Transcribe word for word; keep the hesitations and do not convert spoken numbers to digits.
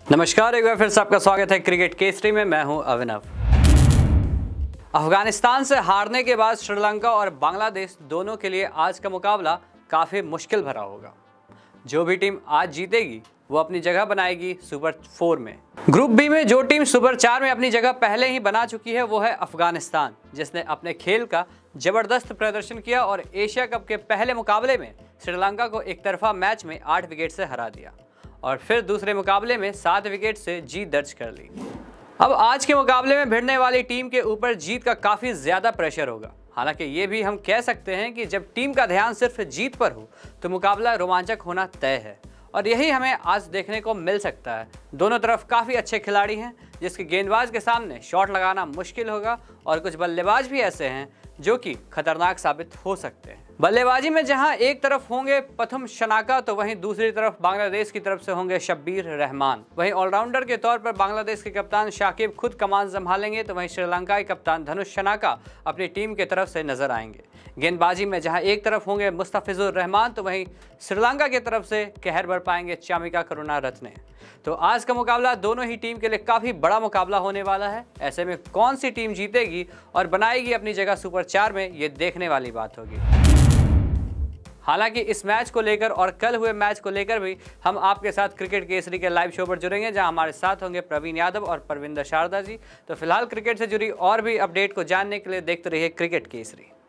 नमस्कार, एक बार फिर से आपका स्वागत है क्रिकेट केसरी में। मैं हूं अभिनव। अफगानिस्तान से हारने के बाद श्रीलंका और बांग्लादेश दोनों के लिए आज का मुकाबला काफ़ी मुश्किल भरा होगा। जो भी टीम आज जीतेगी वो अपनी जगह बनाएगी सुपर फोर में। ग्रुप बी में जो टीम सुपर चार में अपनी जगह पहले ही बना चुकी है वो है अफगानिस्तान, जिसने अपने खेल का जबरदस्त प्रदर्शन किया और एशिया कप के पहले मुकाबले में श्रीलंका को एक तरफा मैच में आठ विकेट से हरा दिया और फिर दूसरे मुकाबले में सात विकेट से जीत दर्ज कर ली। अब आज के मुकाबले में भिड़ने वाली टीम के ऊपर जीत का काफ़ी ज़्यादा प्रेशर होगा। हालांकि ये भी हम कह सकते हैं कि जब टीम का ध्यान सिर्फ जीत पर हो तो मुकाबला रोमांचक होना तय है और यही हमें आज देखने को मिल सकता है। दोनों तरफ काफ़ी अच्छे खिलाड़ी हैं जिसके गेंदबाज के सामने शॉट लगाना मुश्किल होगा और कुछ बल्लेबाज भी ऐसे हैं जो कि खतरनाक साबित हो सकते हैं। बल्लेबाजी में जहां एक तरफ होंगे प्रथम शनाका तो वहीं दूसरी तरफ बांग्लादेश की तरफ से होंगे शब्बीर रहमान। वहीं ऑलराउंडर के तौर पर बांग्लादेश के कप्तान शाकिब खुद कमान संभालेंगे तो वहीं श्रीलंका के कप्तान धनुष शनाका अपनी टीम की तरफ से नजर आएंगे। गेंदबाजी में जहां एक तरफ होंगे मुस्तफिजुर रहमान तो वहीं श्रीलंका की तरफ से कहर बरपाएंगे चामिका करुणारत्ने। तो आज का मुकाबला दोनों ही टीम के लिए काफ़ी बड़ा मुकाबला होने वाला है। ऐसे में कौन सी टीम जीतेगी और बनाएगी अपनी जगह सुपर चार में, ये देखने वाली बात होगी। हालांकि इस मैच को लेकर और कल हुए मैच को लेकर भी हम आपके साथ क्रिकेट केसरी के लाइव शो पर जुड़ेंगे, जहां हमारे साथ होंगे प्रवीण यादव और परविंदर शारदा जी। तो फिलहाल क्रिकेट से जुड़ी और भी अपडेट को जानने के लिए देखते रहिए क्रिकेट केसरी।